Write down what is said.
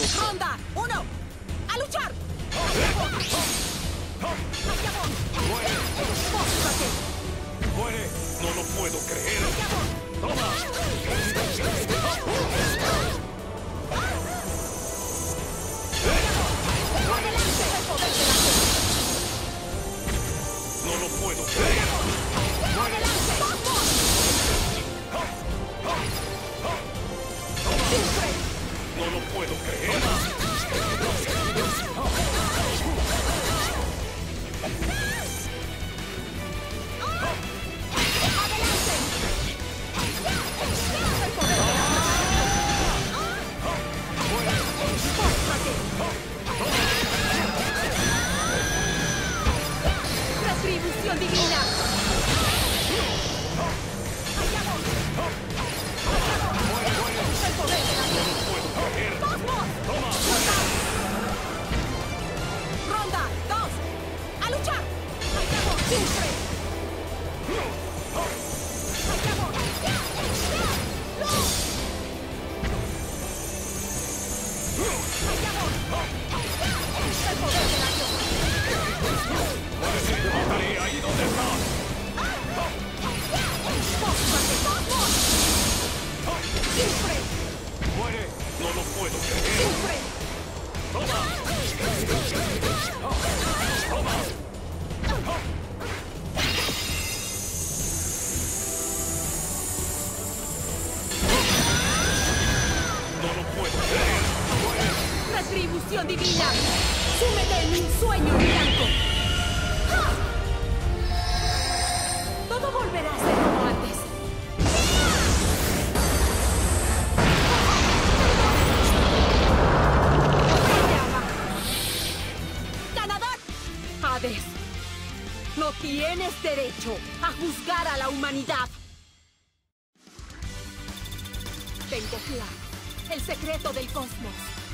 ¡Ronda 1! ¡A luchar! ¡Hacia vos! ¡Póstrate! ¡Muere! ¡No lo puedo creer! ¡Hacia vos! ¡Toma! ¡Adelante! ¡El poder de la fe! ¡No lo puedo creer! ¡Adelante! ¡Vamos! ¡Sufre! ¡No lo puedo creer! ¡Adelante! ¡El poder de la fe! ¡Póstrate! ¡Retribución divina! ¡Hacia vos! ¡El poder de la fe! ¡Cosmos! ¡Ronda 2! ¡A luchar! ¡Hacia vos! ¡Sufre! ¡Hacia vos! ¡Hacia vos! ¡El poder de la Dios! ¡Te mataré ahí donde estás! ¡Póstrate, Cosmos! ¡Sufre! ¡Muere! ¡No lo puedo creer! ¡Sufre! ¡Toma! ¡Toma! ¡No lo puedo creer! ¡Retribución divina! ¡Súmete en un sueño blanco! ¡Ja! Todo volverá a ser como antes. ¡Llama! ¡Ganador! Hades, no tienes derecho a juzgar a la humanidad. Tengo claro el secreto del cosmos.